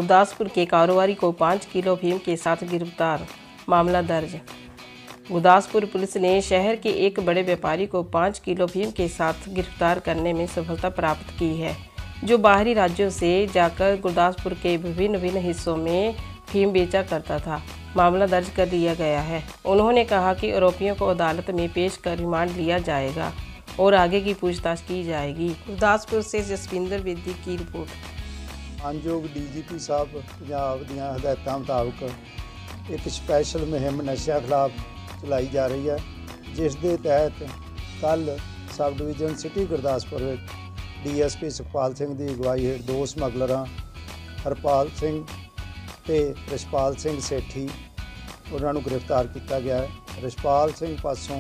गुरदासपुर के कारोबारी को 5 किलो अफीम के साथ गिरफ्तार, मामला दर्ज। गुरदासपुर पुलिस ने शहर के एक बड़े व्यापारी को 5 किलो अफीम के साथ गिरफ्तार करने में सफलता प्राप्त की है, जो बाहरी राज्यों से जाकर गुरदासपुर के विभिन्न हिस्सों में अफीम बेचा करता था। मामला दर्ज कर लिया गया है। उन्होंने कहा कि आरोपियों को अदालत में पेश कर रिमांड लिया जाएगा और आगे की पूछताछ की जाएगी। गुरदासपुर से जसविंदर बेदी की रिपोर्ट। मानयोग DGP साहब पंजाब दीआं हदायतां मुताबक एक स्पैशल मुहिम नशा खिलाफ चलाई जा रही है, जिस दे तहत कल sub division city Gurdaspur DSP Sukhpal Singh की अगवाई हेठ 2 समगलरां हरपाल सिंह ते रिशपाल सिंह सेठी उन्होंने गिरफ्तार किया गया है। रिशपाल सिंह पासों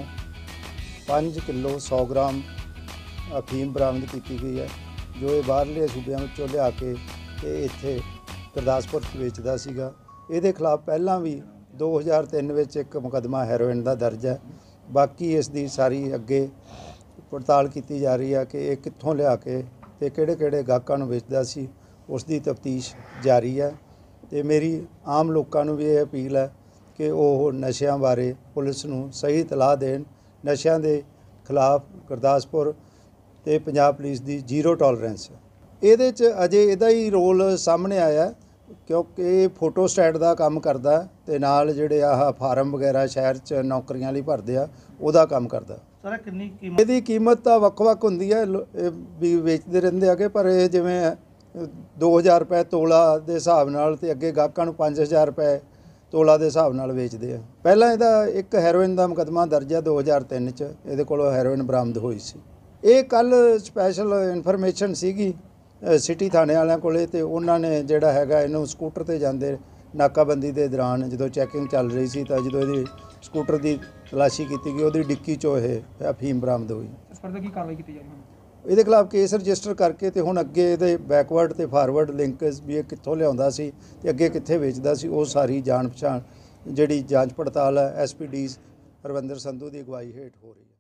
5 किलो 100 ग्राम अफीम बरामद की गई है, जो ये बाहरले सूबे में लिया के इत्थे गुरदासपुर बेचता सीगा। इहदे खिलाफ पहला भी 2003 में एक मुकदमा हैरोइन का दर्ज है। बाकी इसकी सारी अगे पड़ताल की जा रही है कि ये कित्थों लिया के ते किहड़े गाहकां नूं वेचदा सी, उसकी तफ्तीश जारी है। तो मेरी आम लोगों को भी ये अपील है कि वह नशियां बारे पुलिस नूं सही इतलाह देन। नशियां दे खिलाफ गुरदासपुर ते पंजाब पुलिस की 0 टॉलरेंस है। ਇਹਦੇ 'ਚ अजे ਇਹਦਾ ही रोल सामने आया क्योंकि फोटो स्टैट का काम करता ते नाल ਜਿਹੜੇ ਆਹ फार्म वगैरह शहर 'ਚ नौकरियां ਲਈ ਭਰਦੇ ਆ ਉਹਦਾ ਕੰਮ ਕਰਦਾ। ਸਰ ਕਿੰਨੀ ਕੀਮਤ? ਇਹਦੀ ਕੀਮਤ ਤਾਂ ਵੱਖ-ਵੱਖ ਹੁੰਦੀ ਹੈ, ਵੀ ਵੇਚਦੇ ਰਹਿੰਦੇ ਆਗੇ, ਪਰ ਇਹ ਜਿਵੇਂ 2000 रुपए ਤੋਲਾ ਦੇ ਹਿਸਾਬ ਨਾਲ ਤੇ ਅੱਗੇ ਗਾਹਕਾਂ ਨੂੰ 5000 रुपए ਤੋਲਾ ਦੇ ਹਿਸਾਬ ਨਾਲ ਵੇਚਦੇ ਆ। ਪਹਿਲਾਂ ਇਹਦਾ ਇੱਕ ਹੈਰੋਇਨ ਦਾ ਮੁਕੱਦਮਾ ਦਰਜ ਹੈ 2003 'ਚ, ਇਹਦੇ ਕੋਲੋਂ ਹੈਰੋਇਨ ਬਰਾਮਦ ਹੋਈ ਸੀ। ਇਹ ਕੱਲ ਸਪੈਸ਼ਲ ਇਨਫੋਰਮੇਸ਼ਨ ਸੀਗੀ सिटी थाने वालों को, उन्होंने जोड़ा है इनू स्कूटर पर जाते नाकाबंदी के दौरान जो चैकिंग चल रही सी, तो जो ये स्कूटर की तलाशी की गई, वो डिक्की चो यह अफीम बरामद हुई। ये खिलाफ केस रजिस्टर करके तो हुण अगे ये बैकवर्ड तो फारवर्ड लिंक भी ये कित्थों लिया सी ते अगे कित्थे वेचदा सी, वो सारी जान पछाण जिहड़ी जांच पड़ताल है SP D हरविंदर संधू की अगवाई हेठ हो रही है।